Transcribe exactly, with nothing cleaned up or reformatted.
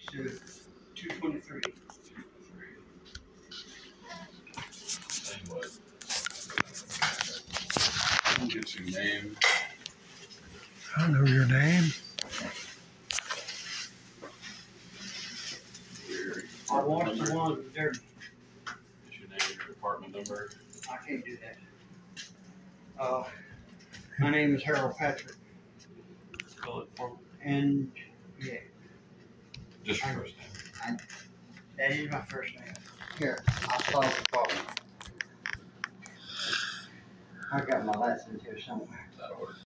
to two twenty-three. And what? Get your name. I know your name. Your I watched number. the ones with dirty. Get your name, your department number. I can't do that. Uh, my name is Harold Patrick. Spell it for me. And yeah, Just your first name. that is my first name. Here, I'll spell it for you. I got my license here somewhere. That'll work.